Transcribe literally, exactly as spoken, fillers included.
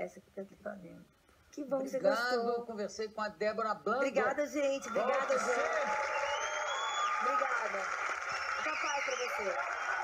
Essa aqui tá aqui. Tá lindo. Que bom que você Obrigado, gostou. conversei com a Débora Blando. Obrigada, gente. Obrigada, Volte gente. sempre. Obrigada. Muita paz pra você.